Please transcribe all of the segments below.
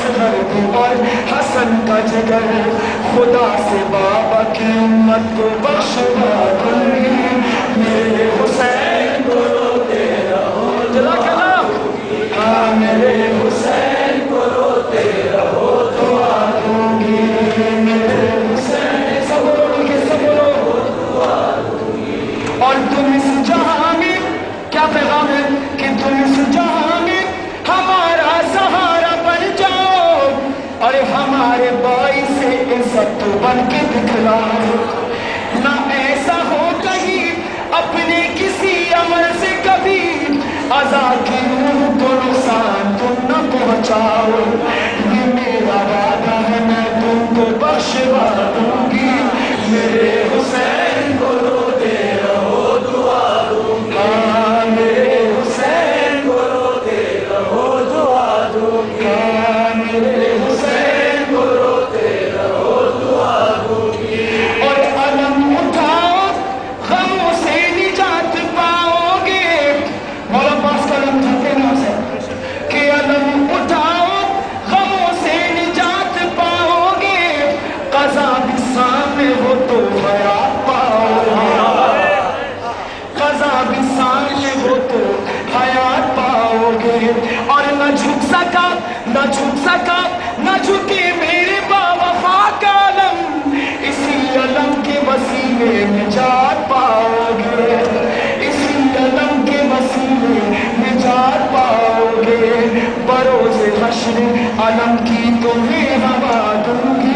اصغر بھی اور حسن کا جگر خدا سے بابا کی امت کو بخشوا دوں گی میرے حسین کو روتے رہو دعا ہاں میرے حسین کو روتے رہو دعا دوں گی میرے حسین سب بولو کہ سب بولو دعا دوں گی اور تم اس جہاں میں کیا پیغام ہے کہ تم اس جہاں میں ہمارا سہارا بن جاؤ اور ہمارے باعث عزت بن کے دکھلاؤ نہ ایسا ہو کہیں اپنے کسی عمل سے کبھی عزا کی روح کو نقصان تم نہ پہنچاؤ یہ میرا وعدہ ہے میں تم کو بخشوا دوں گی میرے حسین کو روتے رہو دعا دوں گی ہاں میرے حسین کو روتے رہو دعا دوں گی ہاں میرے حسین کو روتے رہو دعا دوں گی اور علم اٹھاؤ غموں سے نجات پاؤ گے مولا پاس کا علم تھکے نا سے کہ علم اٹھاؤ غموں سے نجات پاؤ گے قضا بھی سامنے ہو تو حیات پاؤ گے قضا بھی سامنے ہو تو حیات پاؤ گے اور نہ جھک سکا نہ جھک سکا نہ جھکے میرے باوفا کا علم اسی علم کے وسیلے نجات پاؤ گے اسی علم کے وسیلے نجات پاؤ گے بروز حشر علم کی تمہیں ہوا دوں گی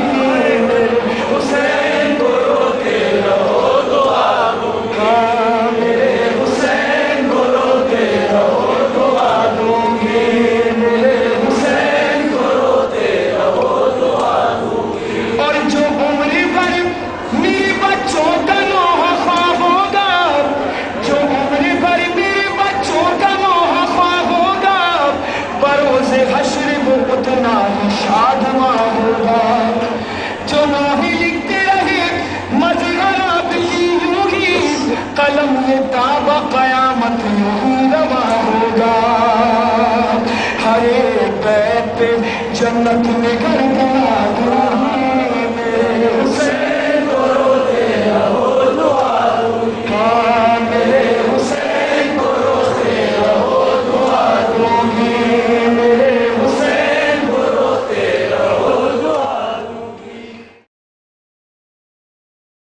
حسین کو روتے رہو دعا دوں گی ہاں میرے حسین کو روتے رہو دعا دوں گی میرے حسین کو روتے رہو دعا دوں گی اور جو عمر بھر میرے بچوں کا نوحہ خواہ ہوگا جو عمر بھر میرے بچوں کا نوحہ خواہ ہوگا بروز حشر وہ اتنا ہی شادماں ہوگا جو نوحے لکھتے رہے مظہرہ بھی یوں ہی قلم یہ تابع قیامت یوں ہی رواں ہوگا ہر ایک بیت پہ جنت میں گھر بنا دوں